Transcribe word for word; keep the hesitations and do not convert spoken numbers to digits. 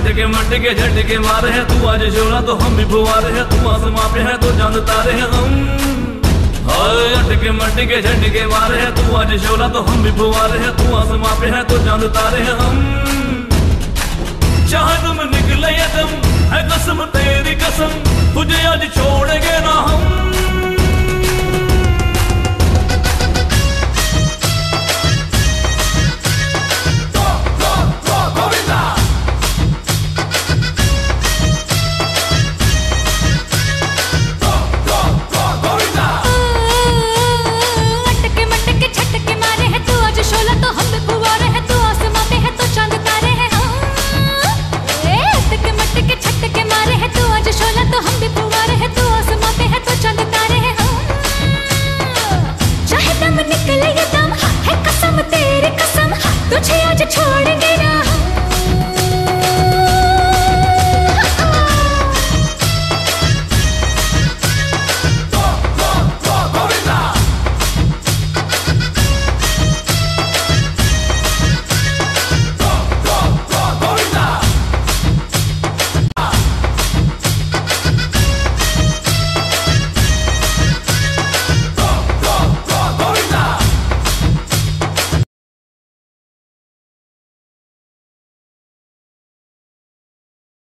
अटके मटके झटके मारे हैं, तू आज शोला तो हम भी फुवारे हैं, तू आसमां पे है तो चांद तारे हैं हम। हाय अटके मटके झटके मारे हैं, तू आज शोला तो हम भी फुवारे हैं, तू आसमां पे है तो चांद तारे हैं हम। चाहे तुम निकले ये दम है कसम तेरी कसम, तुझे आज छोड़ेंगे ना हम।